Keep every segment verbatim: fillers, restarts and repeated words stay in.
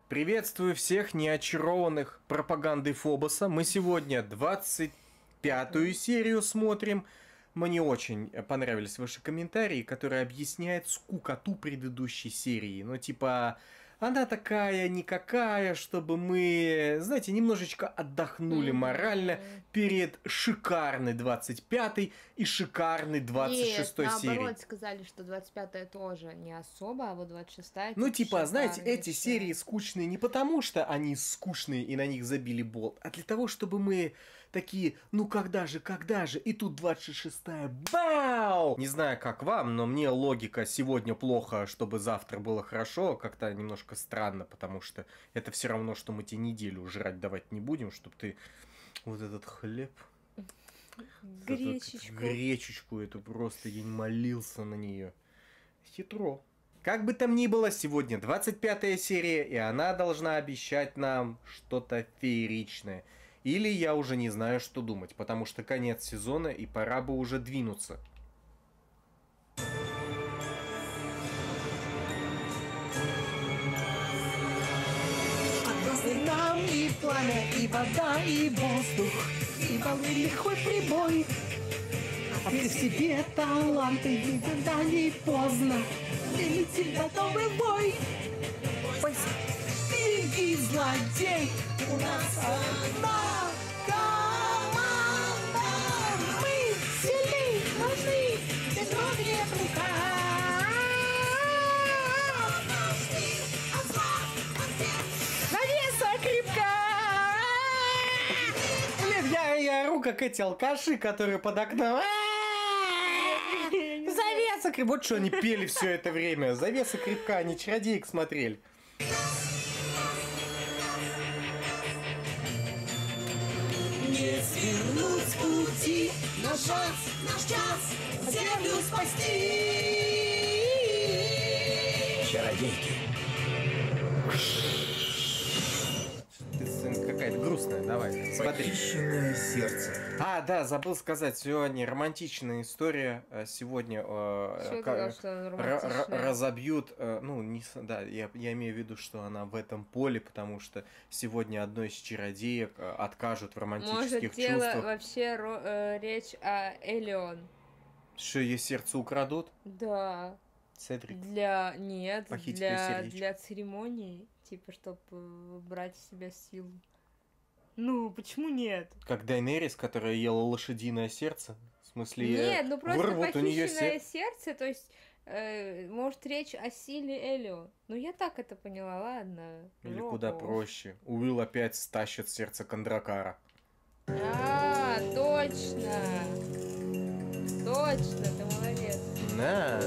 Приветствую всех неочарованных пропагандой Фобоса. Мы сегодня двадцать пятую серию смотрим. Мне очень понравились ваши комментарии, которые объясняют скукоту предыдущей серии. Ну, типа, она такая никакая, чтобы мы, знаете, немножечко отдохнули морально перед шикарной двадцать пятой и шикарной двадцать шестой Нет, серией. наоборот, сказали, что двадцать пятая тоже не особо, а вот двадцать шестая... Ну, типа, знаете, эти шикарнейшая. серии скучные не потому, что они скучные и на них забили болт, а для того, чтобы мы такие, ну когда же, когда же, и тут двадцать шестая, бау! Не знаю, как вам, но мне логика сегодня плохо, чтобы завтра было хорошо, как-то немножко странно, потому что это все равно, что мы тебе неделю жрать давать не будем, чтобы ты вот этот хлеб... Гречечку. Эту, гречечку эту просто, я не молился на нее. Хитро. Как бы там ни было, сегодня двадцать пятая серия, и она должна обещать нам что-то фееричное. Или я уже не знаю, что думать, потому что конец сезона, и пора бы уже двинуться. Отбросны нам и пламя, и вода, и воздух, и волны лихой прибой. Открыть в себе таланты, никогда не поздно. Велитель готовый бой. Великий злодей, у нас одна команда. Мы сильны, нужны, без рук нет рука. Завеса крепка. Блин, я, я ору, как эти алкаши, которые под окном. Завеса крепка. Вот что они пели все это время. Завеса крепка, они чародеек смотрели. Не свернуть с пути, наш шанс, наш час, землю спасти. Чародейки. Ты какая-то грустная, давай, смотри. Похищенное сердце. А, да, забыл сказать, сегодня романтичная история. Сегодня э, Что что романтичное? разобьют, э, ну, не, да, я, я имею в виду, что она в этом поле, потому что сегодня одной из чародеек э, откажут в романтических Может, дело чувствах. вообще ро- э, речь о Элеон. Что, ей сердце украдут? Да. Седрик. Для... Нет, Похититель для... сердечек. для церемонии, типа, чтобы брать в себя силу. Ну, почему нет? Как Дайнерис, которая ела лошадиное сердце. В смысле, Нет, ну просто вырвут у нее похищенное сердце. сердце, то есть, э, может речь о силе Элио. Ну, я так это поняла, ладно. Или жопу. куда проще. Уилл опять стащит сердце Кондракара. А, точно. Точно, ты молодец. Да.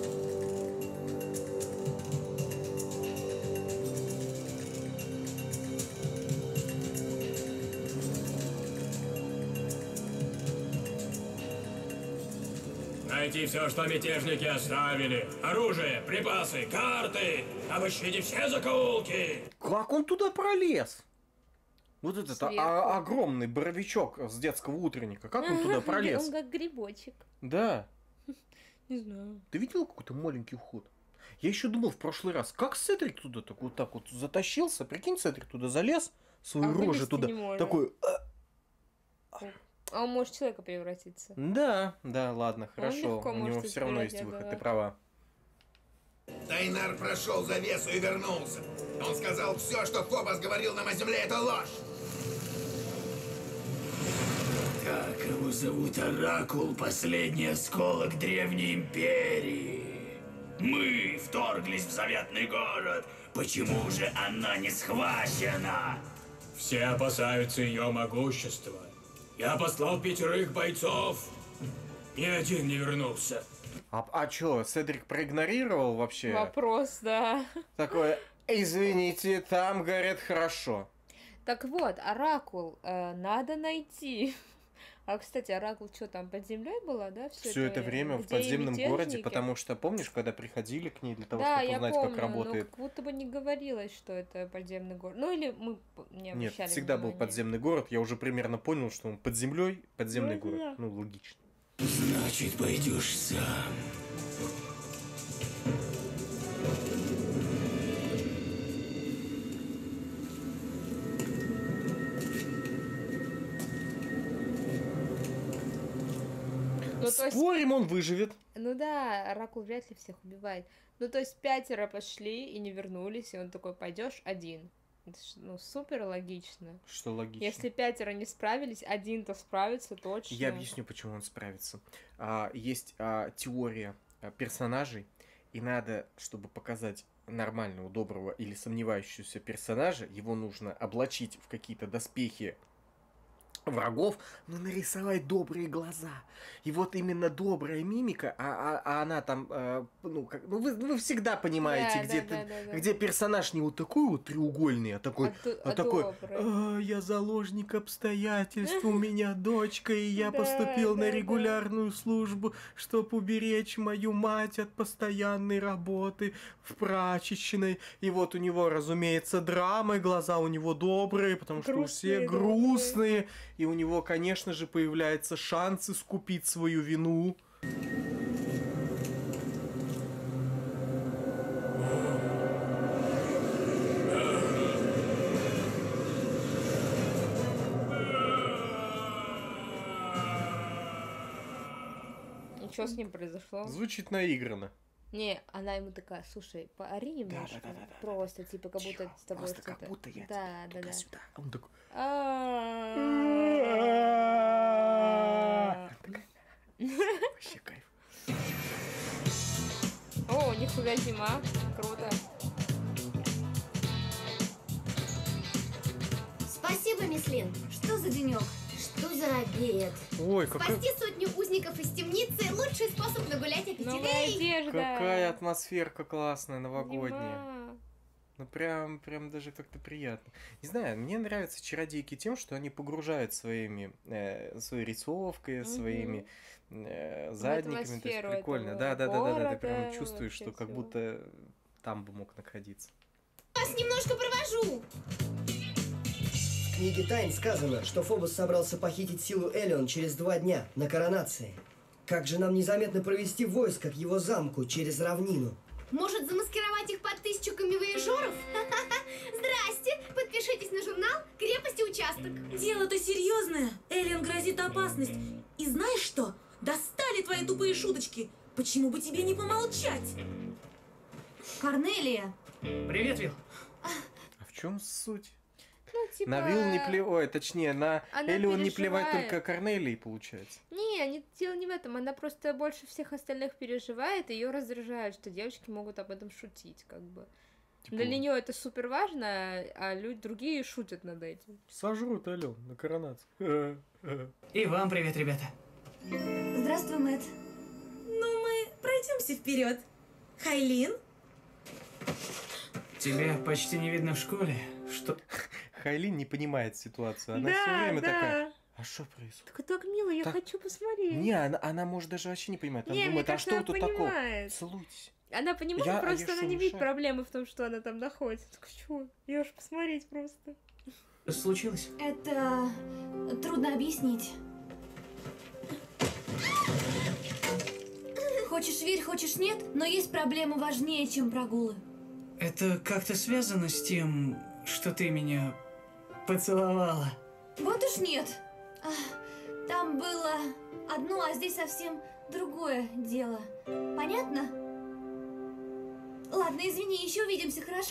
Найти все, что мятежники оставили. Оружие, припасы, карты. Обыщите все закоулки. Как он туда пролез? Вот этот Сверху. а- огромный боровичок с детского утренника. Как он туда пролез? Он как грибочек. Да. Не знаю. Ты видел какой-то маленький ход? Я еще думал в прошлый раз, как Седрик туда так вот так вот затащился. Прикинь, Седрик туда залез, свою А рожу вылезти туда. не может. Такой. А он может в человека превратиться. Да, да, ладно, хорошо. легко У него может все равно избирать, есть я выход, думаю. ты права. Тайнар прошел завесу и вернулся. Он сказал, все, что Фобос говорил нам о земле, это ложь. Так, его зовут Оракул, последний осколок Древней Империи. Мы вторглись в заветный город. Почему же она не схвачена? Все опасаются ее могущества. Я послал пятерых бойцов. Ни один не вернулся. А, а чё, Седрик проигнорировал вообще? Вопрос, да. Такое, извините, там говорят хорошо. Так вот, Оракул э, надо найти. А, кстати, Оракул что там, под землей была, да? Все это время в Где и подземном городе, мятежники? потому что, помнишь, когда приходили к ней для того, Да, чтобы я узнать, помню, как работает... но как будто бы не говорилось, что это подземный город. Ну или мы п- не Нет, обращали всегда был внимания. подземный город, я уже примерно понял, что он под землей, подземный Ну, город. да. Ну, логично. Значит, пойдешь сам. Ну, то есть- Спорим, он выживет. Ну да, Оракул вряд ли всех убивает. Ну, то есть пятеро пошли и не вернулись, и он такой, пойдешь один. Это ж, ну, супер логично. Что логично. Если пятеро не справились, один-то справится точно. Я объясню, почему он справится. А, есть а, теория а, персонажей, и надо, чтобы показать нормального, доброго или сомневающегося персонажа, его нужно облачить в какие-то доспехи врагов, но нарисовать добрые глаза. И вот именно добрая мимика, а, а, а она там, э, ну, как, ну вы, вы всегда понимаете, Да, где, да, ты- да, да, да. где персонаж не вот такой вот треугольный, а такой, А ду- а а такой, добрый. «А, я заложник обстоятельств, у меня дочка, и я Да, поступил да, на да. регулярную службу, чтобы уберечь мою мать от постоянной работы в прачечной. И вот у него, разумеется, драмы, глаза у него добрые, потому что все Грустные, грустные, и у него, конечно же, появляется шанс искупить свою вину. И что с ним произошло? Звучит наигранно. Не, она ему такая, слушай, поори немножко. да, да, да, Просто, типа, как будто с тобой Просто что-то... как будто я Да, тебе да, да. туда-сюда. А он такой... А. Вообще кайф. О, нихуя зима. Круто. Спасибо, мисс Лин. Что за денек? Что за обед? Ой, какая, Спасти сотню узников из темницы – лучший способ нагулять аппетит. Новая Эй! одежда. какая атмосферка классная, новогодняя. Зима. Ну прям, прям даже как-то приятно. Не знаю, мне нравятся чародейки тем, что они погружают своими, э, своей рисовкой, Мгм. своими э, задниками. То есть атмосферу прикольно. этого Да, да, да, да, да. Ты прям города, чувствуешь, вообще что как всего. будто там бы мог находиться. Вас немножко провожу. В книге Тайн сказано, что Фобос собрался похитить силу Элион через два дня на коронации. Как же нам незаметно провести войско к его замку через равнину? Может, замаскировать их под тысячу камевояжеров? Здрасте! Подпишитесь на журнал «Крепость и участок». Дело-то серьезное. Эллен грозит опасность. И знаешь что? Достали твои тупые шуточки. Почему бы тебе не помолчать? Корнелия. Привет, Вил. А в чем суть? Ну, типа... На Вилл не плевать, точнее, на она Элион не плевать переживает. только Корнелии, получается. Не, не, дело не в этом. Она просто больше всех остальных переживает, и ее раздражает, что девочки могут об этом шутить, как бы. Типа, Для нее это супер важно, а люди другие шутят над этим. сожрут Элион на коронацию. И вам привет, ребята. Здравствуй, Мэтт. Ну, мы пройдемся вперед. Хайлин? Тебя почти не видно в школе. Что? Хайлин не понимает ситуацию. Она Да, все время да. такая. А что происходит? Так, так мило, я Так- хочу посмотреть. Не, она, она может даже вообще не понимает. Она Не, мне думает, а кажется, что она тут такого? понимает. Целуйтесь. Она понимает, Я- а просто я она что, не видит мешаю? проблемы в том, что она там находится. Так что, я уж посмотреть просто. Что случилось? Это трудно объяснить. Хочешь верь, хочешь нет, но есть проблема важнее, чем прогулы. Это как-то связано с тем, что ты меня поцеловала? Вот уж нет. Ах, Там было одно, а здесь совсем другое дело. Понятно? Ладно, извини, еще увидимся, хорошо?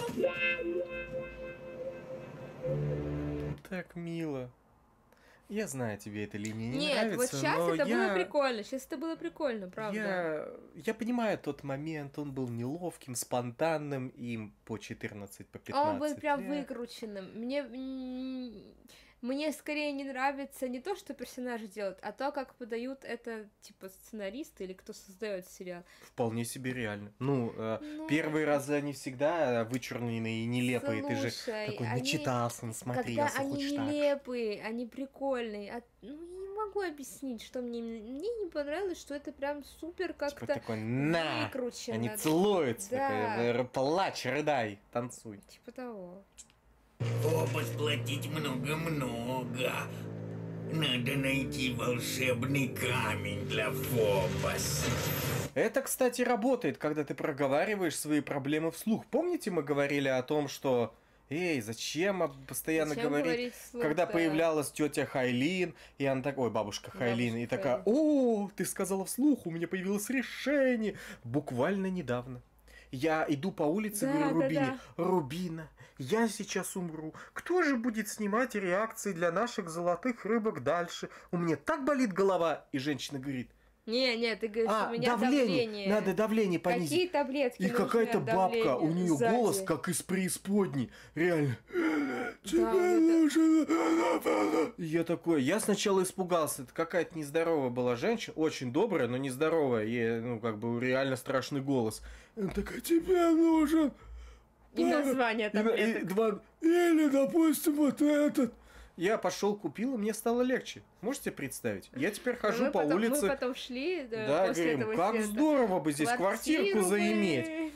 Так мило. Я знаю, тебе эта линия не Нет, нравится, вот сейчас но это я... было прикольно. Сейчас это было прикольно, правда. Я... я понимаю тот момент, он был неловким, спонтанным, им по четырнадцать, по пятнадцать. Он был прям лет. выкрученным. Мне, м, мне скорее не нравится не то, что персонажи делают, а то, как подают это, типа, сценаристы или кто создает сериал. Вполне себе реально. Ну, э, Ну, первые разы они всегда вычурные и нелепые. Ты же слушай, такой они- начитался, Когда насмотрелся, они хочешь так. нелепые, они прикольные. А, ну, я не могу объяснить, что мне... Мне не понравилось, что это прям супер Типа как-то такой, на! выкручено. Они целуются, Да. такой, э, плачь, рыдай, танцуй. Типа того. Фобос платить много-много. Надо найти волшебный камень для Фобоса. Это, кстати, работает, когда ты проговариваешь свои проблемы вслух. Помните, мы говорили о том, что эй, зачем об- постоянно Зачем говорить, говорить вслух, когда да. появлялась тетя Хайлин, и она такой, ой, бабушка Хайлин, Бабушка и такая, о, ты сказала вслух, у меня появилось решение, буквально недавно. Я иду по улице, Да, говорю да, Рубине, Рубина, я сейчас умру. Кто же будет снимать реакции для наших золотых рыбок дальше? У меня так болит голова. И женщина говорит, Не, не, ты говоришь, а, у меня давление, давление. надо давление понизить. Какие таблетки И нужны какая-то от бабка, у давления нее сзади? голос как из преисподней. Реально. Тебе вот это- нужно. И я такой, я сначала испугался. Это какая-то нездоровая была женщина, очень добрая, но нездоровая. Ей, ну, как бы реально страшный голос. И она такая, тебе нужен. И название И на- и таблеток. два- Или, допустим, вот этот. Я пошел, купил, и мне стало легче. Можете представить? Я теперь хожу мы по потом, улице. Мы потом шли да, Да, после говорим, этого как света. здорово бы здесь Квартиру квартирку бы. заиметь.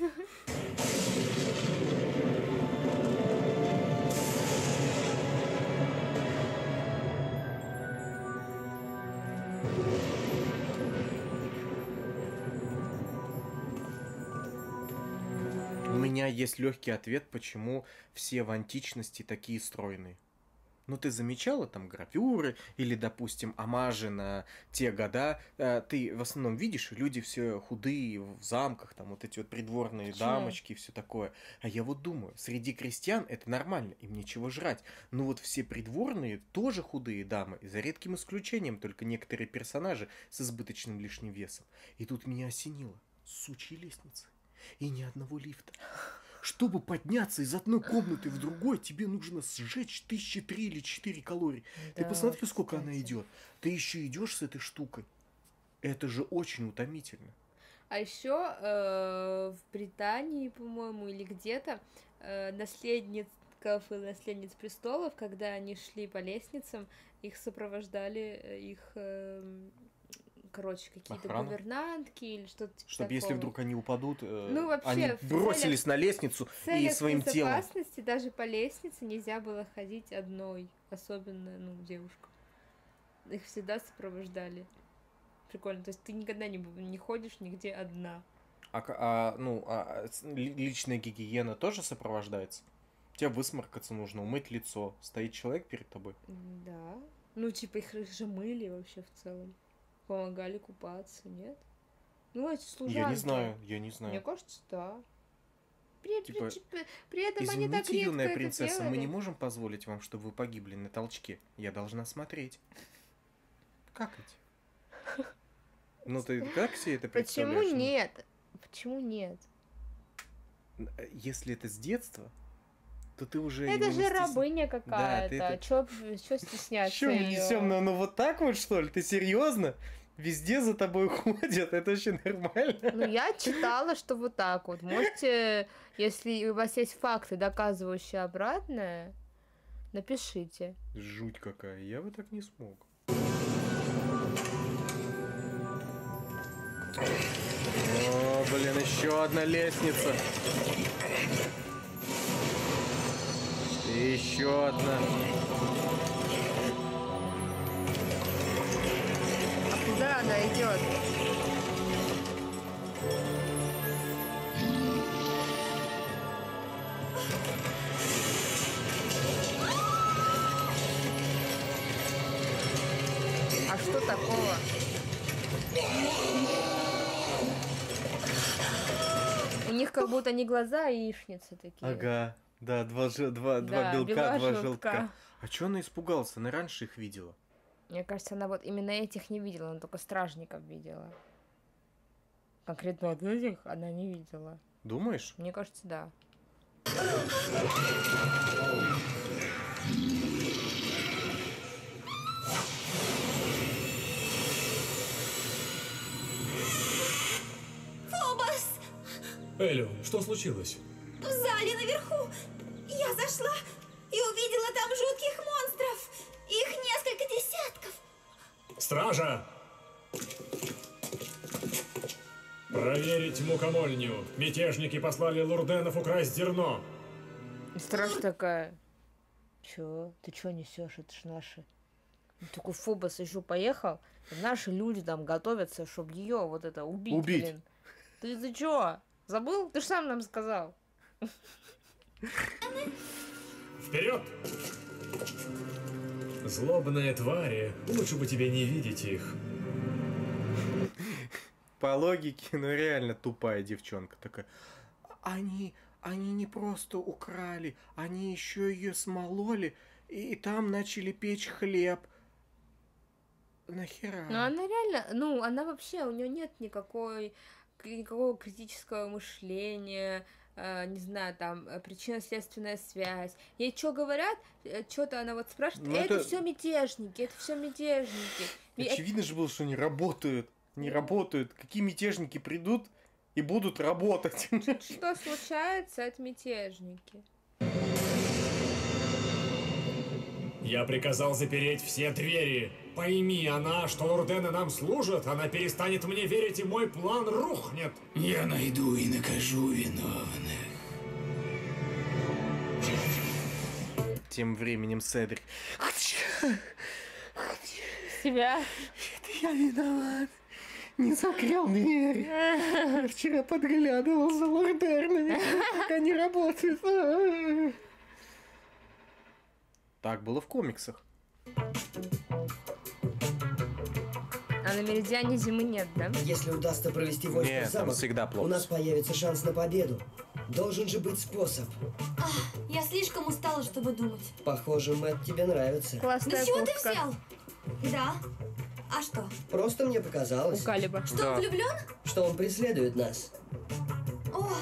У меня есть легкий ответ, почему все в античности такие стройные. Ну, ты замечала там гравюры или, допустим, омажи на те года? Э, Ты в основном видишь, люди все худые в замках, там вот эти вот придворные Почему? дамочки и все такое. А я вот думаю, среди крестьян это нормально, им нечего жрать. Но вот все придворные тоже худые дамы, и за редким исключением только некоторые персонажи с избыточным лишним весом. И тут меня осенило. Сучьи лестницы. И ни одного лифта. Чтобы подняться из одной комнаты в другой, тебе нужно сжечь тысячи три или четыре калорий. Ты Да, посмотри, сколько она кстати. идет. Ты еще идешь с этой штукой. Это же очень утомительно. А еще в Британии, по-моему, или где-то э, наследников и наследниц престолов, когда они шли по лестницам, их сопровождали э, их, э, короче, какие-то Охрана? гувернантки или что-то типа Чтобы если такого. вдруг они упадут, э, Ну, вообще, они в бросились целях- на лестницу В и целях своим телом. безопасности даже по лестнице нельзя было ходить одной, особенно, ну, девушкам. Их всегда сопровождали. Прикольно, то есть ты никогда не, б- не ходишь нигде одна. А, к- а, ну, а с- ли- личная гигиена тоже сопровождается? Тебе высморкаться нужно, умыть лицо. Стоит человек перед тобой. Да. Ну, типа, их же мыли вообще в целом. Помогали купаться, нет? Ну, эти служанки. Я не знаю, я не Мне знаю. кажется, да. При, при- Типа, типа, при этом они так Извините, редко юная это принцесса, мы не делали. можем позволить вам, чтобы вы погибли на толчке. Я должна смотреть. Как это? Ну ты как себе это Почему представляешь? нет? Почему нет? Если это с детства, то ты уже Это его не же стесня- рабыня Да, ты какая-то. это- Чё, чё стесняться Чё мы её? несем? Ну, ну вот так вот что ли? Ты серьезно? Везде за тобой ходят, это вообще нормально. Ну, я читала, что вот так вот. Можете, если у вас есть факты, доказывающие обратное, напишите. Жуть какая, я бы так не смог. О, блин, еще одна лестница. И еще одна. А куда она идет? А что такого? У них как будто не глаза, а яичницы такие. Ага, да, два, же- два, два Да, белка, бела два желтка. желтка. А чё она испугалась? Она раньше их видела. Мне кажется, она вот именно этих не видела, она только стражников видела. Конкретно вот этих она не видела. Думаешь? Мне кажется, да. Фобос! Элион, что случилось? В зале наверху я зашла и увидела там жутких монстров. Их несколько десятков. Стража! Проверить мукомольню. Мятежники послали лурденов украсть зерно. И страж такая. Чё? Ты чё несешь? Это ж наши. Ну, такой Фобос еще поехал. И наши люди там готовятся, чтобы ее вот это убить. Убить. Блин. Ты, ты чё? Забыл? Ты ж сам нам сказал. Вперед! Злобные твари. Лучше бы тебе не видеть их. По логике, ну реально тупая девчонка такая. Они, они не просто украли, они еще ее смололи, и там начали печь хлеб. Нахера? Ну она реально, ну она вообще, у нее нет никакой, никакого критического мышления, э, не знаю, там, причинно-следственная связь. Ей что говорят, что-то она вот спрашивает, ну, это, это все мятежники, это все мятежники. Очевидно же было, что они работают. Не работают. Какие мятежники придут и будут работать? Что случается, это мятежники. Я приказал запереть все двери. Пойми, она, что лордены нам служат, она перестанет мне верить, и мой план рухнет. Я найду и накажу виновных. Тем временем Седрик. Себя? Это я виноват. Не закрыл дверь. Я вчера подглядывал за лордернами, как они работают. Так было в комиксах. А на Меридиане зимы нет, да? Если удастся провести войско Нет, в замок, там всегда плохо. у нас появится шанс на победу. Должен же быть способ. Ах, я слишком устала, чтобы думать. Похоже, Мэтт тебе нравится. Классная Да с чего ты куртка. взял? Да. А что? Просто мне показалось, У Калиба. Что, Да. он влюблен? что он преследует нас. О,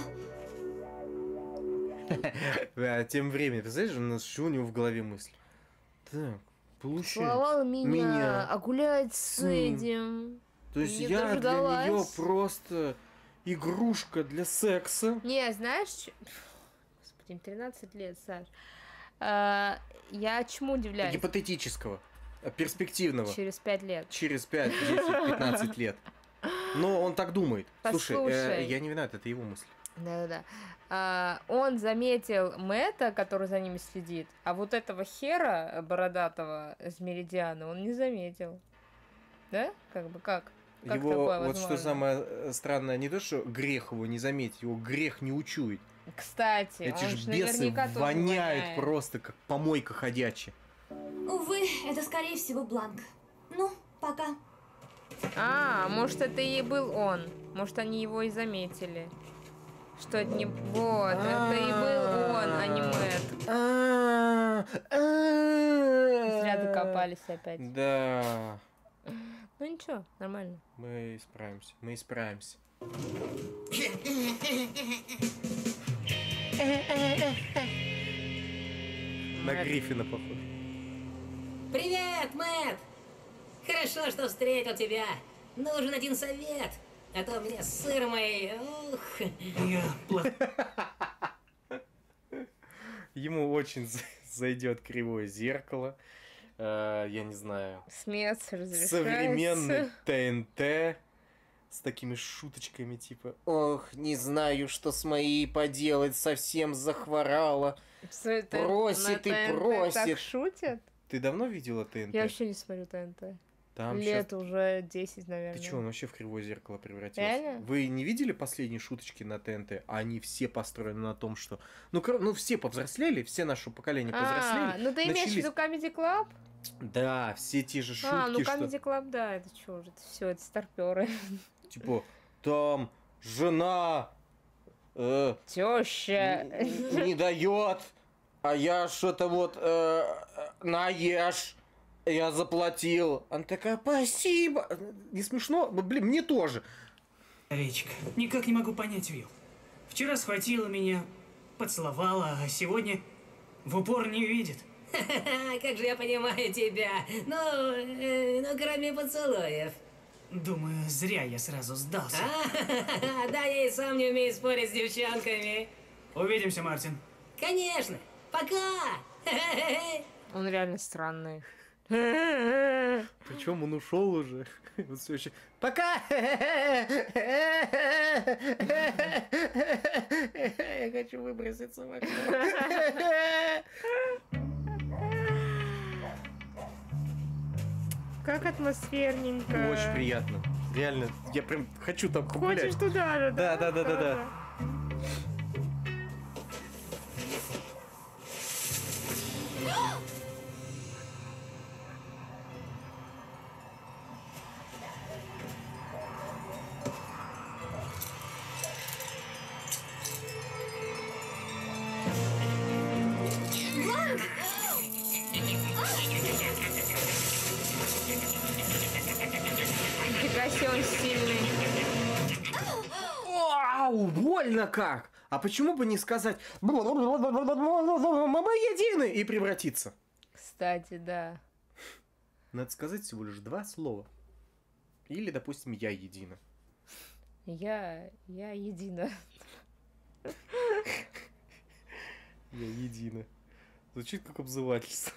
А тем временем, ты знаешь, у нас что у него в голове мысль? Так, получается. Целовал меня, меня. а гулять с М. этим. То есть Не я для дождалась. нее просто игрушка для секса. Не, знаешь, чё- господи, им тринадцать лет, Саш. А, я чему удивляюсь? Гипотетического, а, перспективного. Через пять лет. Через пять, десять, пятнадцать лет. Но он так думает. Слушай, э, Послушай. я не виноват, это его мысль. Да-да-да. А, он заметил Мэтта, который за ними следит, а вот этого хера бородатого с Меридиана он не заметил. Да? Как бы как? Как Его, такое вот что возможно? самое э, странное, не то, что грех его не заметить, его грех не учует. Кстати, Эти он же ж бесы наверняка тоже воняют воняет. просто, как помойка ходячая. увы, это скорее всего бланк. Ну, пока. А, может, это и был он. Может, они его и заметили. Что это не... Вот, это и был он, а не Мэтт. Зря докопались опять. Да, Ну ничего, нормально. мы справимся, мы справимся. На Мэтт. Гриффина похож. Привет, Мэтт! Хорошо, что встретил тебя. Нужен один совет, а то мне сыр мой... Ух. Я плохо. Ему очень зайдет кривое зеркало. Э, я не знаю. Смех разрешается. Современный ТНТ с такими шуточками типа «Ох, не знаю, что с моей поделать, совсем захворала». Что это Просит на и ТНТ просит. Так шутят? Ты давно видела ТНТ? Я вообще не смотрю ТНТ. Там Лет щас- уже десять, наверное. Ты что, он вообще в кривое зеркало превратился? Реально? Вы не видели последние шуточки на ТНТ? Они все построены на том, что... Ну, кор- ну все повзрослели, все наше поколение А, повзрослели. ну ты имеешь в начались- виду Comedy Club? Да, все те же шутки, А, ну что... Comedy Club, да, это что уже, это все, это старперы. Типа, там жена э, Теща. не дает, а я что-то вот э, наешь, я заплатил. Она такая, спасибо. Не смешно? Блин, мне тоже. Овечка, никак не могу понять, Вилл. Вчера схватила меня, поцеловала, а сегодня в упор не видит. Как же я понимаю тебя. Ну, э, ну кроме поцелуев. Думаю, зря я сразу сдался. А, да, я и сам не умею спорить с девчонками. Увидимся, Мартин. Конечно. Пока. Он реально странный. Причем он ушел уже. Вот всё еще. Пока! Я хочу выброситься в окно. Как атмосферненько. Очень приятно. Реально, я прям хочу там погулять. Хочешь туда же, Да, да, да, да, да. все, он сильный. Вау, больно как! А почему бы не сказать «Мы едины» и превратиться? Кстати, да. Надо сказать всего лишь два слова. Или, допустим, «я едина». Я... я едина. Я едина. Звучит как обзывательство.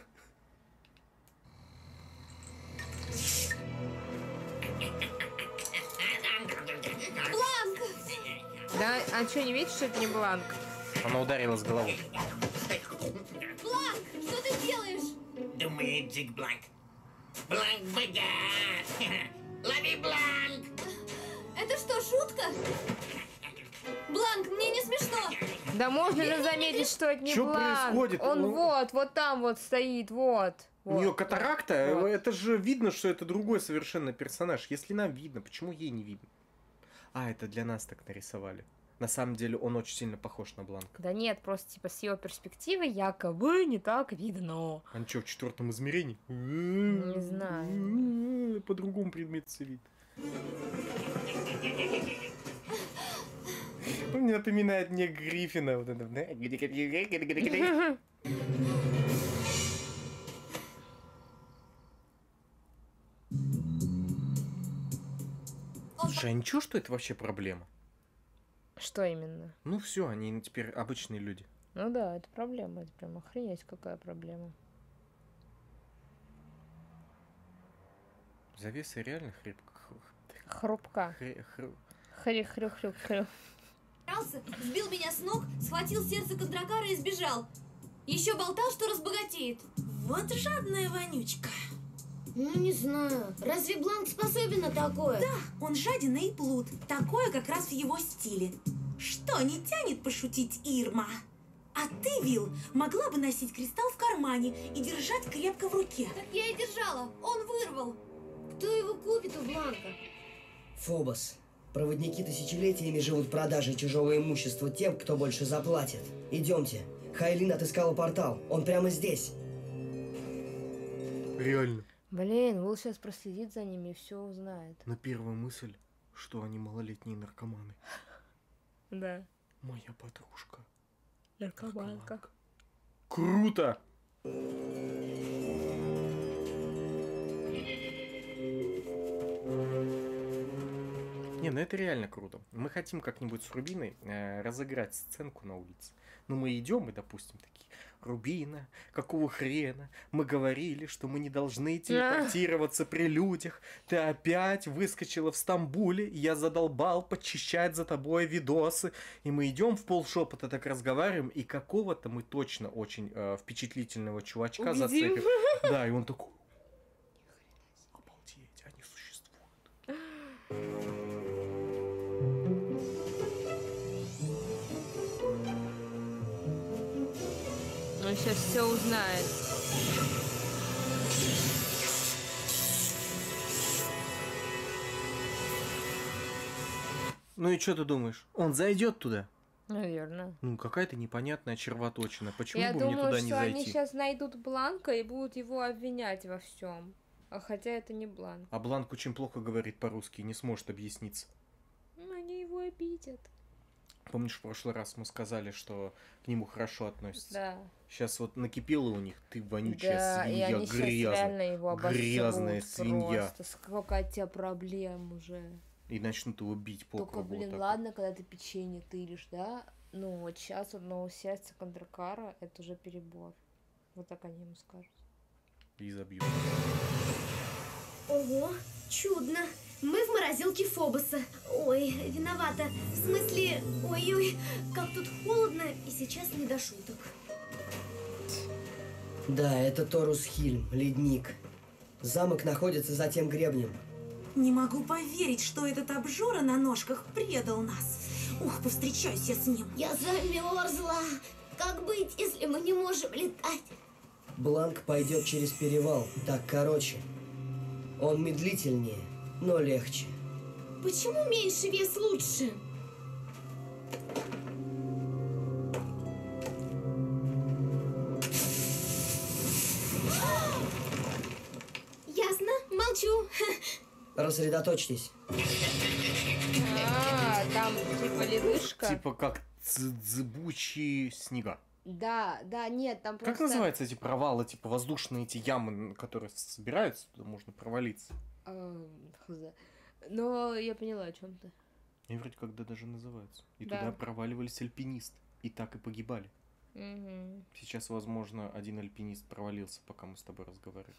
Бланк! Да, а что, не видишь, что это не Бланк? Она ударилась головой. Бланк, что ты делаешь? Думает Джик Бланк. Бланк богат! Лови Бланк! Это что, шутка? Бланк, мне не смешно. Да можно же заметить, что это не Чё Бланк. происходит? Он Ну- вот, вот там вот стоит, вот. У нее вот. катаракта, Вот. это же видно, что это другой совершенно персонаж. Если нам видно, почему ей не видно? А, это для нас так нарисовали. На самом деле он очень сильно похож на Бланка. Да нет, просто типа с его перспективы якобы не так видно. Он что, в четвертом измерении? Не знаю. По-другому предмет все видно. Он мне напоминает мне Гриффина. Вот это. Слушай, а ничего, что это вообще проблема? Что именно? Ну все, они теперь обычные люди. Ну да, это проблема, это прям охренеть какая проблема. Завеса реально хрипка. Хрупка. Хрю- хрю- Хрю хрю хрю хрю. Дрался, сбил меня с ног, схватил сердце Кондракара и сбежал. Еще болтал, что разбогатеет. Вот жадная вонючка. Ну, не знаю. Разве Бланк способен на такое? Да, он жадина и плут. Такое как раз в его стиле. Что, не тянет пошутить Ирма? А ты, Вил, могла бы носить кристалл в кармане и держать крепко в руке. Так я и держала. Он вырвал. Кто его купит у Бланка? Фобос. Проводники тысячелетиями живут продажей чужого имущества тем, кто больше заплатит. Идемте. Хайлин отыскала портал. Он прямо здесь. Реально. Блин, Уилл сейчас проследит за ними и все узнает. Но первая мысль, что они малолетние наркоманы. Да. Моя подружка. Наркоманка. Круто! Не, ну это реально круто. Мы хотим как-нибудь с Рубиной э, разыграть сценку на улице. Ну мы идем и, допустим, такие: Рубина, какого хрена? Мы говорили, что мы не должны телепортироваться при людях. Ты опять выскочила в Стамбуле, и я задолбал подчищать за тобой видосы. И мы идем в полшепота так разговариваем, и какого-то мы точно очень э, впечатлительного чувачка Убедим. зацепим. Да, и он такой: обалдеть, они существуют. Он сейчас все узнает. Ну и что ты думаешь? Он зайдет туда? Наверное. Ну, какая-то непонятная червоточина. Почему Я бы думаю, мне туда что не они зайти? сейчас найдут Бланка и будут его обвинять во всем. А хотя это не Бланк. А Бланк очень плохо говорит по-русски и не сможет объясниться. Ну, они его обидят. Помнишь, в прошлый раз мы сказали, что к нему хорошо относятся? Да. Сейчас вот накипело у них: ты вонючая Да, и свинья, они сейчас грязная, реально его обосрут грязная свинья. просто. Сколько от тебя проблем уже. И начнут его бить по Только, кругу. вот блин, так ладно, когда ты печенье тыришь, да? Ну, вот сейчас одного сердца Кондракара — это уже перебор. Вот так они ему скажут. вот. И забьют. Ого, чудно. Мы в морозилке Фобоса. Ой, виновата. В смысле, ой-ой, как тут холодно, и сейчас не до шуток. Да, это Торус Хильм, ледник. Замок находится за тем гребнем. Не могу поверить, что этот обжора на ножках предал нас. Ух, повстречаюсь я с ним. Я замерзла. Как быть, если мы не можем летать? Бланк пойдет через перевал, так короче. Он медлительнее, но легче. Почему меньше вес лучше? Ясно, молчу. Рассредоточьтесь. А, там типа ледышка. Типа как дзыбучие снега. Да, да, нет, там просто... Как называются эти провалы, типа воздушные эти ямы, которые собираются, туда можно провалиться? А, хз. Но я поняла, о чем ты. Они вроде когда даже называются. И Да. туда проваливались альпинисты. И так и погибали. Угу. Сейчас, возможно, один альпинист провалился, пока мы с тобой разговариваем.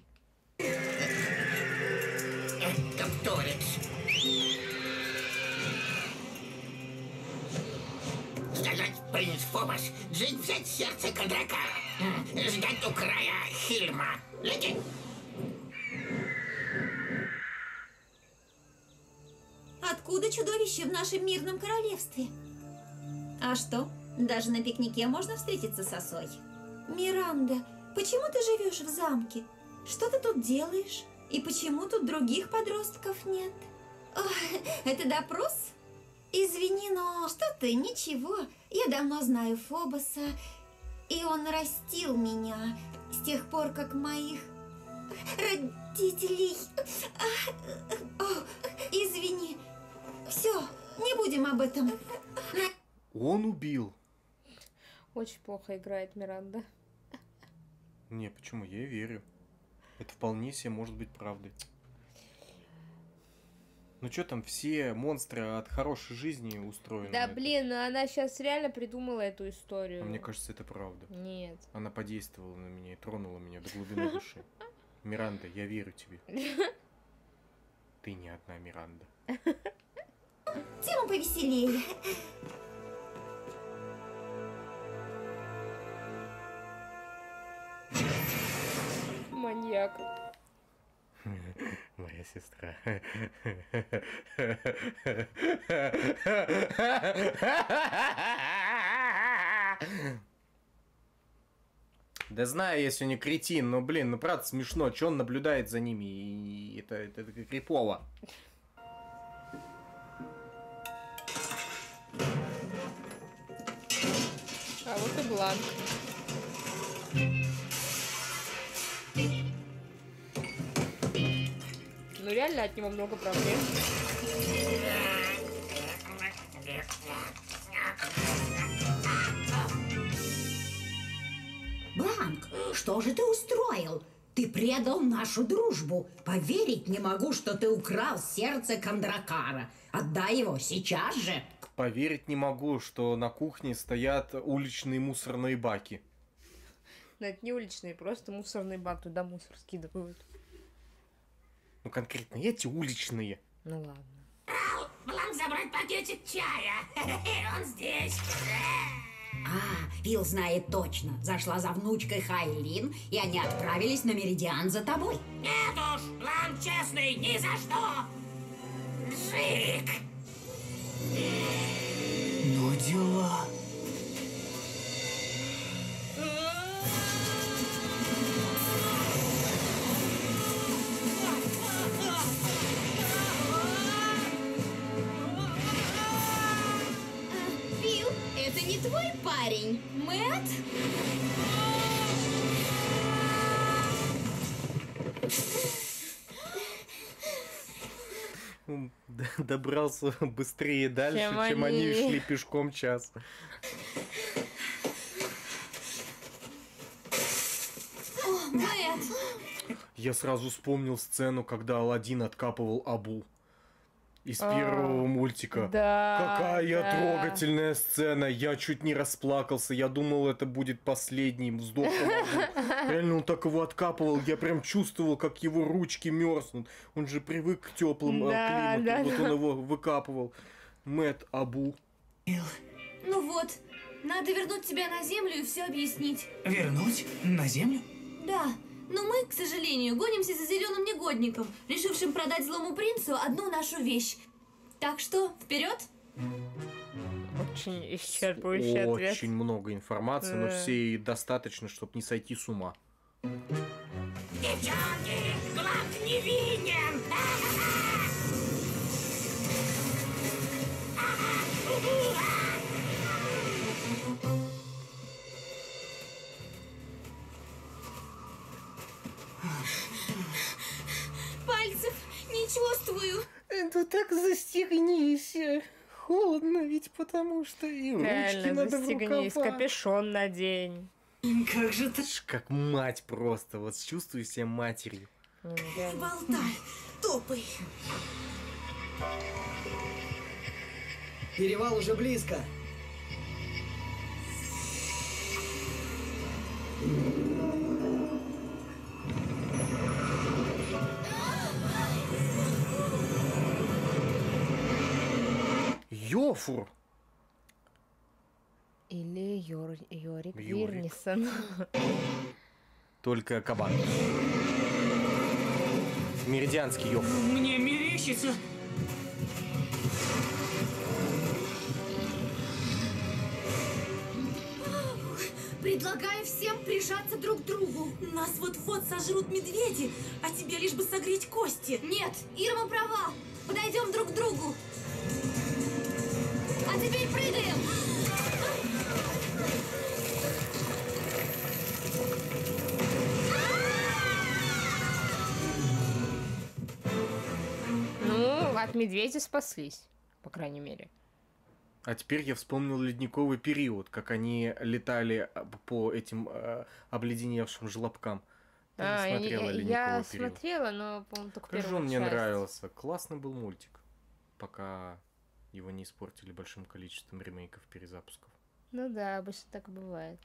Капторец. Сказать, принц Фобос, жить взять сердце Кондракара. Ждать у края Хильма. Лети. Откуда чудовище в нашем мирном королевстве? А что, даже на пикнике можно встретиться с осой? Миранда, почему ты живешь в замке? Что ты тут делаешь? И почему тут других подростков нет? Ох, это допрос? Извини, но что ты, ничего. Я давно знаю Фобоса, и он растил меня с тех пор, как моих родителей... О, извини. Все, не будем об этом. Он убил. Очень плохо играет Миранда. Не, почему? Я ей верю. Это вполне себе может быть правдой. Ну что там, все монстры от хорошей жизни устроены. Да на блин, ну она сейчас реально придумала эту историю. это. Мне кажется, это правда. Нет. Она подействовала на меня и тронула меня до глубины души. Миранда, я верю тебе. Ты не одна, Миранда. Тема повеселее. Маньяк. Моя сестра. Да знаю, если он не кретин, но, блин, ну правда смешно, что он наблюдает за ними, и это, это, это крипово. А вот и Бланк. Ну реально от него много проблем. Бланк, что же ты устроил? Ты предал нашу дружбу. Поверить не могу, что ты украл сердце Кондракара. Отдай его сейчас же. Поверить не могу, что на кухне стоят уличные мусорные баки. Но это не уличные, просто мусорный бак, туда мусор скидывают. Ну конкретно эти уличные. Ну ладно. Бланк, забрать пакетик чая. Он здесь. А, Вилл знает точно. Зашла за внучкой Хайлин, и они отправились на Меридиан за тобой. Нет уж, Бланк честный, ни за что. Жик. Ну дела. Фил, это не твой парень, Мэтт? Он добрался быстрее дальше, Чем чем они они. шли пешком час. О, Мэтт! Я сразу вспомнил сцену, когда Аладдин откапывал Абу из А, первого мультика. Да. Какая да. трогательная сцена. Я чуть не расплакался. Я думал, это будет последний вздох. Абу. Реально, он так его откапывал. Я прям чувствовал, как его ручки мерзнут. Он же привык к теплым Да, климату. да, Вот да. он его выкапывал. Мэтт Абу. Ну вот, надо вернуть тебя на землю и все объяснить. Вернуть? На землю? Да, но мы, к сожалению, гонимся за зеленым негодником, решившим продать злому принцу одну нашу вещь. Так что, вперед! Очень исчерпывающий ответ. Очень много информации, но Да. всей достаточно, чтобы не сойти с ума. Девчонки, Бланк невинен. Пальцев не чувствую. Ну так застегнись. Холодно ведь, потому что и ручки Реально, надо в застегнись, рукава. капюшон надень. Как же ты... Как мать просто, вот чувствую себя матерью. Болтай, топай. Перевал уже близко. Йофур! Или Йор... Йорик Йорик. Вирнисон. Только кабан. Меридианский йофур. Мне мерещится. Предлагаю всем прижаться друг к другу. Нас вот-вот сожрут медведи, а тебе лишь бы согреть кости. Нет, Ирма права. Подойдем друг к другу. А теперь прыгаем. Ну, от медведя спаслись, по крайней мере. А теперь я вспомнил ледниковый период, как они летали по этим э, обледеневшим желобкам. Ты А, не я, смотрела я- ледниковый я период? смотрела, но, по-моему, только Как же первую он мне часть. нравился. Классный был мультик. Пока его не испортили большим количеством ремейков, перезапусков. Ну да, обычно так и бывает.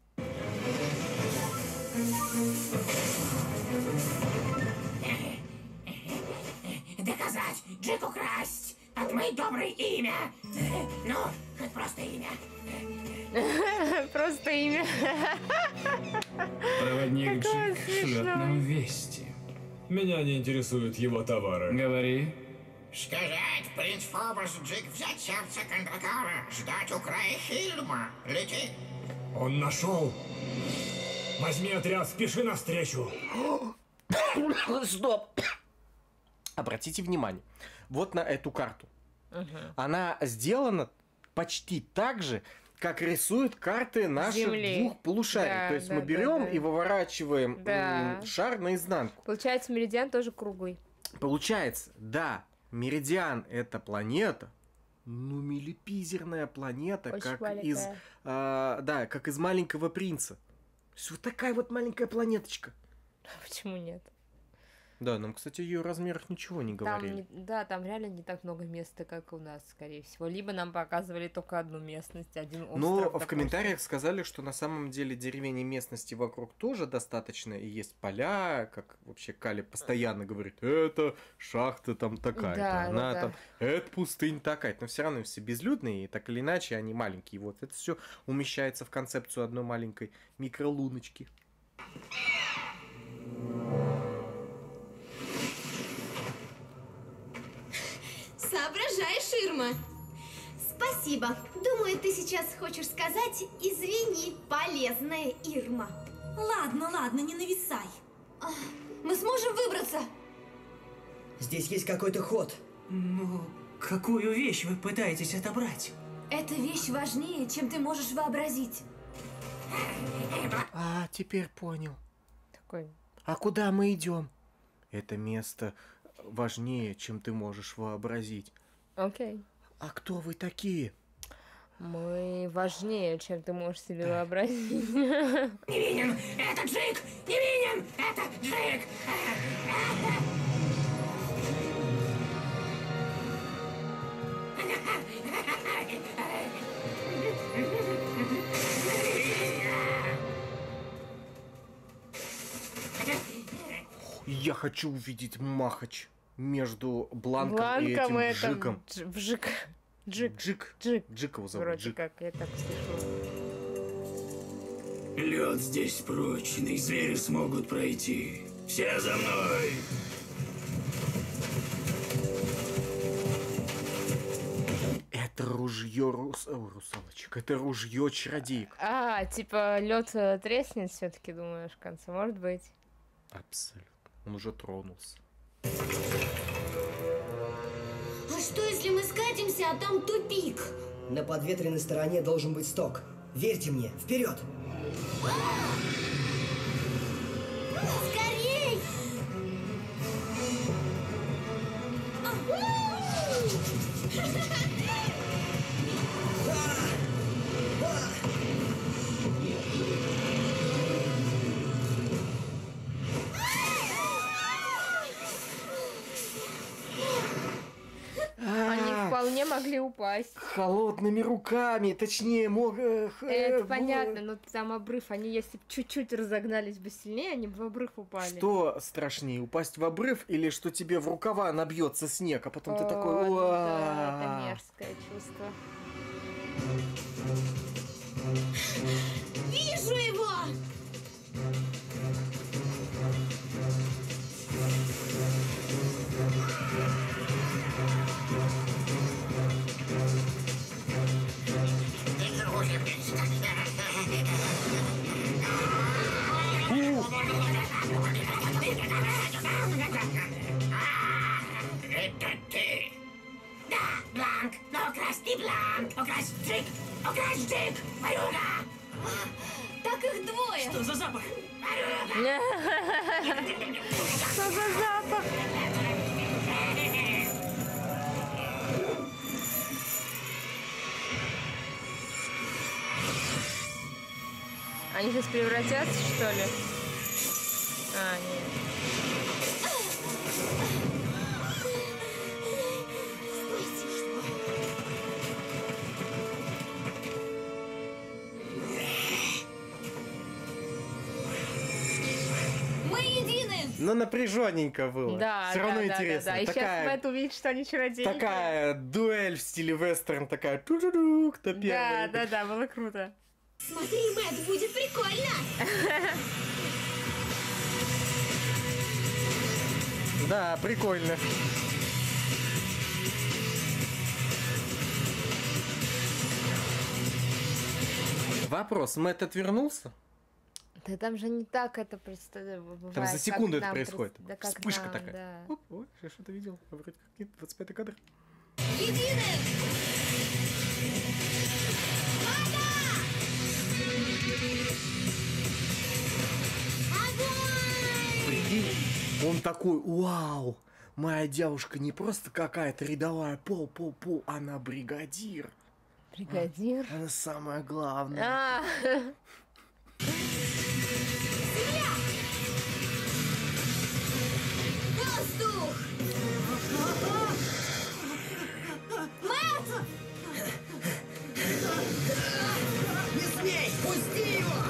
Доказать, Джек украсть, отмыть доброе имя. Ну, хоть просто имя. Просто имя. Проводник Какое Джек шлет смешное. нам вести. Меня не интересуют его товары. Говори. Сказать, принц Фобос, Джек взять сердце Кондракара, ждать у края Хильма. Лети. Он нашел. Возьми отряд, спеши навстречу. Стоп! Обратите внимание, вот на эту карту. Она сделана почти так же, как рисуют карты наших Земли. двух полушарий. Да, То есть да, мы да, берем да. и выворачиваем Да. м, шар наизнанку. Получается, меридиан тоже круглый. Получается, да, Меридиан это планета, ну милипизерная планета, Очень как маленькая. из, а, да, как из Маленького принца. То есть вот такая вот маленькая планеточка. Почему нет? Да, нам, кстати, о ее размерах ничего не Там говорили. не- да, там реально не так много места, как у нас, скорее всего. Либо нам показывали только одну местность, один остров. Но в допустим. комментариях сказали, что на самом деле деревень и местности вокруг тоже достаточно, и есть поля, как вообще Кали постоянно говорит, это шахта там такая-то, Да, она да, там, да. это пустынь такая-то, но все равно все безлюдные, и так или иначе они маленькие. Вот это все умещается в концепцию одной маленькой микролуночки. Соображаешь, Ирма? Спасибо. Думаю, ты сейчас хочешь сказать «извини, полезная Ирма». Ладно, ладно, не нависай. Ах, мы сможем выбраться? Здесь есть какой-то ход. Ну, какую вещь вы пытаетесь отобрать? Эта вещь важнее, чем ты можешь вообразить. А, теперь понял. Такой. А куда мы идем? Это место важнее, чем ты можешь вообразить. Окей. А кто вы такие? Мы важнее, чем ты можешь себе вообразить. Невинен, это Джек! Невинен, это Джек! Я хочу увидеть Махач между Бланком, Бланком и этим это Джиком. Дж- Вжик. Джик. Джик. Джик. Джик его зовут. Вроде Джик. как, я так слышу. Лед здесь прочный, звери смогут пройти. Все за мной! Это ружье рус... О, русалочек. Это ружье чародеек. А, типа лед треснет все-таки, думаешь, в конце, может быть? Абсолютно. Он уже тронулся. А что, если мы скатимся, а там тупик? На подветренной стороне должен быть сток. Верьте мне, вперед! Скорей! могли упасть. Холодными руками, точнее, мог... э, Это э, понятно, но там обрыв, они если бы чуть-чуть разогнались бы сильнее, они бы в обрыв упали. Что страшнее, упасть в обрыв или что тебе в рукава набьется снег, а потом ты такой... О, ну да, «Уа». это мерзкое чувство. Вижу его! Это ты? Да, Бланк, но украсть не Бланк, украсть Джик, украсть Джик, Ворюга! Так их двое! Что за запах? Что за запах? Они сейчас превратятся, что ли? А, нет. Мы едины! Ну, напряженненько было. Да, Все да, равно да, интересно. да, да. И такая, сейчас Мэтт увидит, что они чародеи. такая дуэль в стиле вестерн, такая ту-ду-ду, кто Да, первый. да, да, было круто. Смотри, Мэтт, будет прикольно! Да, прикольно. Вопрос, Мэтт отвернулся? Да там же не так это представляю. Там за секунду это происходит. Да как Вспышка нам, такая. да. Оп, ой, я что-то видел. Вроде как нет, двадцать пятый кадр. Едины! Прикинь, он такой, вау, моя девушка не просто какая-то рядовая пол-пол-пол, она бригадир. Бригадир? Она самая главная. А, Воздух! Мэтт! Не смей! Пусти его!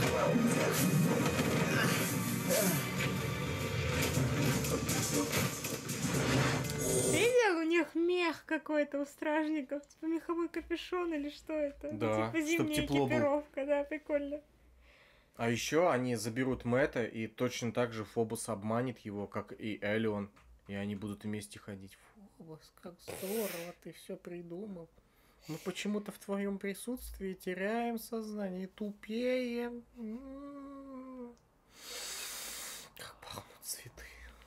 видел, у них мех какой-то у стражников, типа меховой капюшон или что это? Да, типа чтоб зимняя тепло было. экипировка, да, прикольно. А еще они заберут Мэтта, и точно так же Фобос обманет его, как и Элеон. И они будут вместе ходить. Фобос, как здорово, ты все придумал. Мы почему-то в твоем присутствии теряем сознание, тупеем. М-м-м. Как пахнут цветы.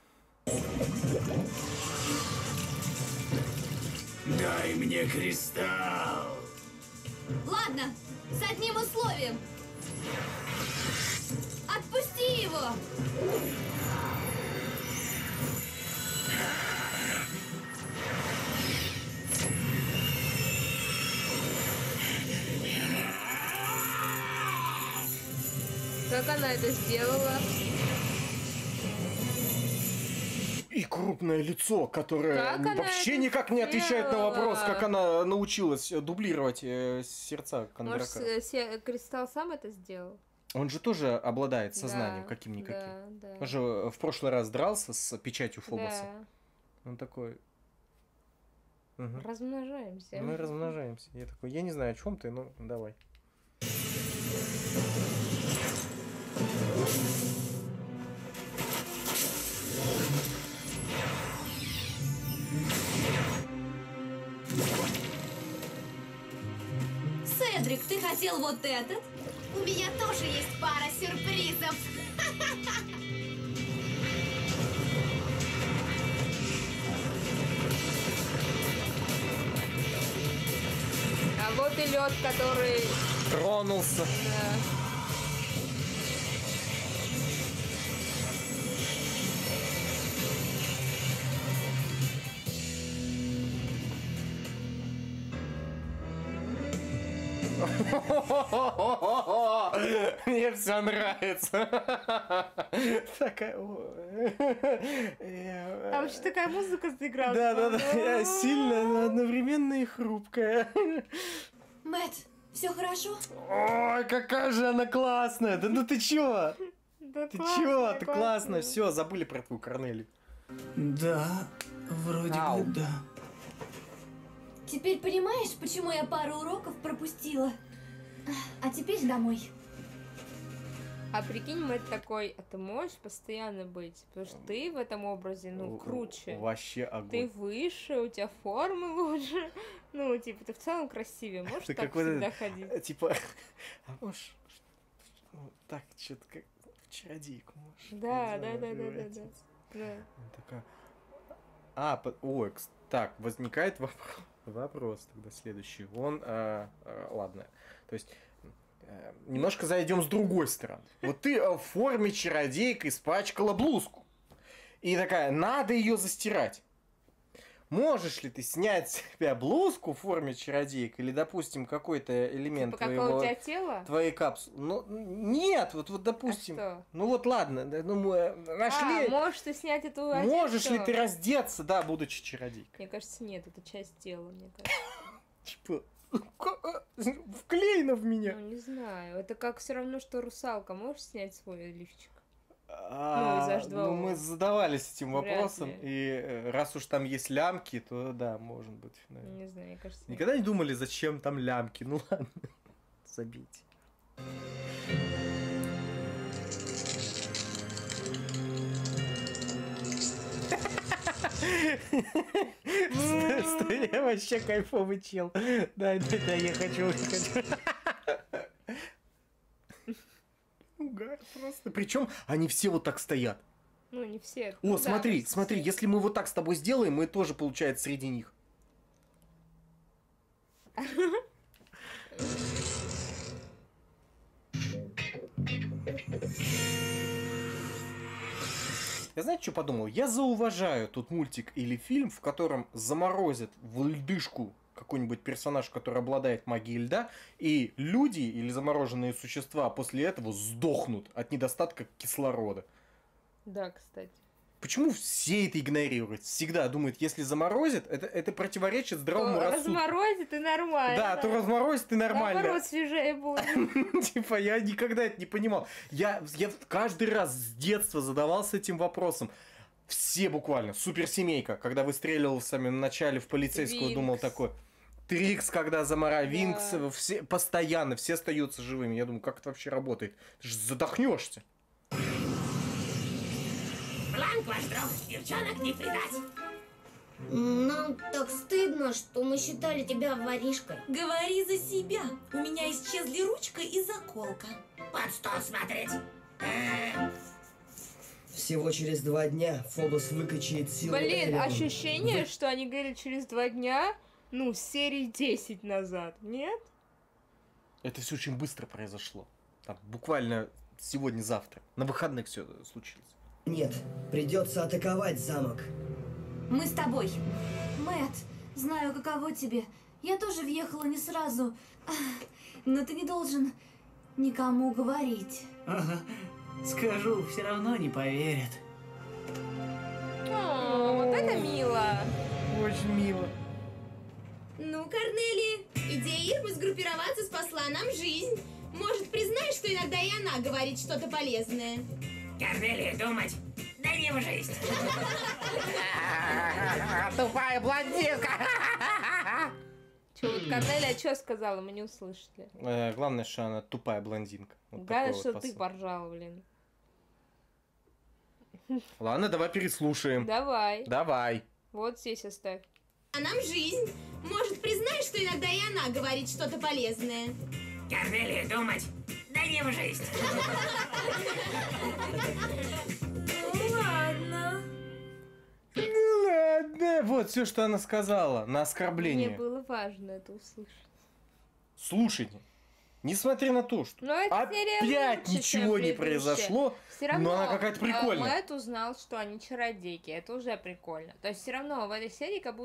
Дай мне кристалл. Ладно, с одним условием. Отпусти его! Как она это сделала? И крупное лицо, которое Как она вообще это никак не отвечает на вопрос, сделала? как она научилась дублировать э, сердца Кондрака. Может, э, се- Кристалл сам это сделал? Он же тоже обладает сознанием Да, каким-никаким. да, да. Он же в прошлый раз дрался с печатью Фобоса. Да. Он такой... Мгм. Размножаемся. Мы размножаемся. Я такой, я не знаю, о чем ты, ну давай. Седрик, ты хотел вот этот? У меня тоже есть пара сюрпризов. А вот и лед, который... Тронулся. Да. Мне все нравится. Такая... Там вообще такая музыка заиграла. Да, да, да. Сильная, но одновременно и хрупкая. Мэтт, все хорошо? Ой, какая же она классная! Да ну ты чё? Да Ты классно, чё? Ты классно. классно. Все, забыли про твою Корнелию. Да, вроде Ау. бы да. Теперь понимаешь, почему я пару уроков пропустила? А теперь домой. А прикинь, Мэтт такой, а ты можешь постоянно быть? Потому что ты в этом образе, ну, круче. Вообще огонь. Ты выше, у тебя формы лучше. Ну, типа, ты в целом красивее. Можешь Ты так как вот всегда это, ходить? Типа, а можешь ну, так что-то как в чародейку можешь? Да, да, да, да, да, да. превратиться? Да. Она такая. А, по- ой, кс- так, возникает вопрос, вопрос тогда следующий. Он, а, а, ладно, то есть э, немножко зайдем с другой стороны. Вот ты э, в форме чародейка испачкала блузку. И такая, надо ее застирать. Можешь ли ты снять с себя блузку в форме чародейка или, допустим, какой-то элемент Типа, какое твоего, у тебя тело? твоей капсулы? Ну, нет, вот, вот допустим. А что? Ну вот ладно, да, ну мы э, нашли. А, можешь ты снять эту одежду? Можешь ли ты раздеться, да, будучи чародейкой? Мне кажется, нет, это часть тела, мне кажется. Типа, ка- вклеено в меня. Ну, не знаю. Это как все равно, что русалка. Можешь снять свой лифчик? А, из эйч два о. ну, мы задавались этим Вряд вопросом, ли. и э, раз уж там есть лямки, то да, может быть. наверное. Не знаю, мне кажется, нет. Никогда не думали, зачем там лямки? Ну ладно, забейте. Стой, я вообще кайфовый чел. Дай, дай, дай, я хочу, я хочу. Угар просто. Причем они все вот так стоят. Ну, не все. О, Ну, да, смотри, почти смотри, все. если мы вот так с тобой сделаем, мы тоже, получается, среди них. Я знаете, что подумал? Я зауважаю тут мультик или фильм, в котором заморозят в льдышку какой-нибудь персонаж, который обладает магией льда, и люди или замороженные существа после этого сдохнут от недостатка кислорода. Да, кстати. Почему все это игнорируют? Всегда думают, если заморозит, это, это противоречит здравому То рассудку. разморозит и нормально. Да, то разморозит и нормально. Наоборот, свежее будет. Типа, я никогда это не понимал. Я, я каждый раз с детства задавался этим вопросом. Все буквально. Суперсемейка, когда выстреливал в самом начале в полицейского, Винкс. думал такой. Трикс, когда замора, Да. Винкс, все, постоянно, все остаются живыми. Я думаю, как это вообще работает? Ты же задохнешься. Бланк ваш друг, девчонок не предать. Нам так стыдно, что мы считали тебя воришкой. Говори за себя. У меня исчезли ручка и заколка. Под стол смотреть. Э, Всего через два дня Фобос выкачает силу Блин, Элион. ощущение, что они говорили через два дня, ну, серии десять назад, нет? Это все очень быстро произошло. Там, буквально сегодня-завтра. На выходных все случилось. Нет, придется атаковать замок. Мы с тобой. Мэтт, знаю, каково тебе. Я тоже въехала не сразу. Ах, но ты не должен никому говорить. Ага. Скажу, все равно не поверят. О, вот это мило. Очень мило. Ну, Корнелия, идея Ирмы сгруппироваться спасла нам жизнь. Может, признаешь, что иногда и она говорит что-то полезное? Корнелия, думать. Да не в жизнь. Тупая блондинка! Че, вот Корнелия что сказала, мы не услышали. Э, главное, что она тупая блондинка. Вот Да, такой что вот ты посыл. поржал, блин. Ладно, давай переслушаем. Давай. Давай. Вот здесь оставь. А нам жизнь. Может, признаешь, что иногда и она говорит что-то полезное? Корнелия, думать. Да не в жизнь. Ну ладно. Ну ладно. Вот все, что она сказала на Мне оскорбление. было важно это услышать. Слушайте, несмотря на то, что Но эта серия опять лучше, ничего чем не предыдущая. произошло, Все равно, но она какая-то прикольная. а, Мэтт узнал, что они чародейки. Это уже прикольно. То есть все равно в этой серии как будто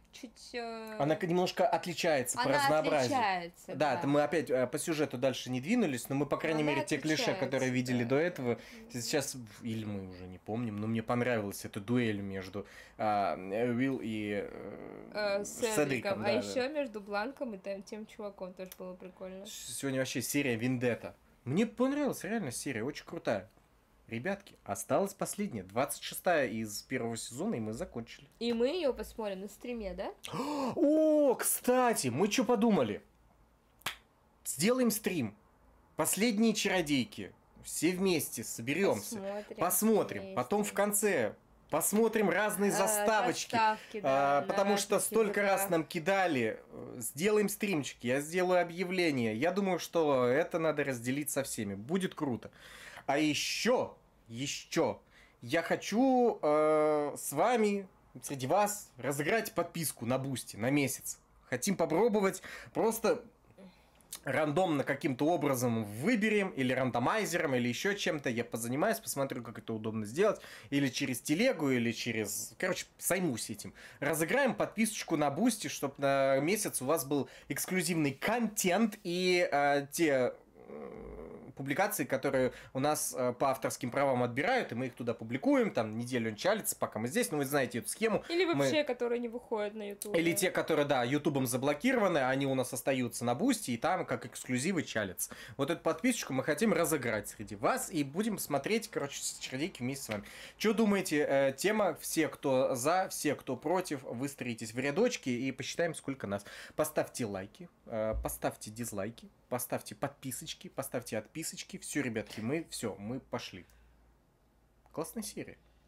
чуть... Э... Она немножко отличается по Она разнообразию. отличается, да. да. Да, мы опять э, по сюжету дальше не двинулись, но мы, по крайней Она мере, те клише, отличается, которые видели да. до этого, сейчас, или мы уже не помним, но мне понравилась эта дуэль между э, Уилл и э, Э, с Седриком. Седриком. А Да, еще да. между Бланком и тем, тем чуваком тоже было прикольно. Сегодня вообще серия Вендетта. Мне понравилась реально серия, очень крутая. Ребятки, осталась последняя, двадцать шестая из первого сезона, и мы закончили. И мы ее посмотрим на стриме, да? О, кстати, мы что подумали? Сделаем стрим. Последние чародейки. Все вместе соберемся. Посмотрим. Посмотрим. Вместе. Потом в конце посмотрим разные А, заставочки. заставки, А, да, потому на что разных столько раз языках. нам кидали. Сделаем стримчик. Я сделаю объявление. Я думаю, что это надо разделить со всеми. Будет круто. А еще, еще, я хочу э, с вами, среди вас, разыграть подписку на Бусти на месяц. Хотим попробовать, просто рандомно каким-то образом выберем, или рандомайзером, или еще чем-то. Я позанимаюсь, посмотрю, как это удобно сделать. Или через телегу, или через... Короче, займусь этим. Разыграем подписочку на Бусти, чтобы на месяц у вас был эксклюзивный контент и э, те... публикации, которые у нас э, по авторским правам отбирают, и мы их туда публикуем, там неделю он чалится, пока мы здесь, ну вы знаете эту схему. Или вообще, мы... которые не выходят на YouTube. Или те, которые, да, ютубом заблокированы, они у нас остаются на Бусти, и там как эксклюзивы чалятся. Вот эту подписочку мы хотим разыграть среди вас, и будем смотреть, короче, чародейки вместе с вами. Что думаете, э, тема, все, кто за, все, кто против, выстроитесь в рядочки и посчитаем, сколько нас. Поставьте лайки, э, поставьте дизлайки, поставьте подписочки, поставьте отписочки. Все, ребятки, мы все, мы пошли. Классная серия.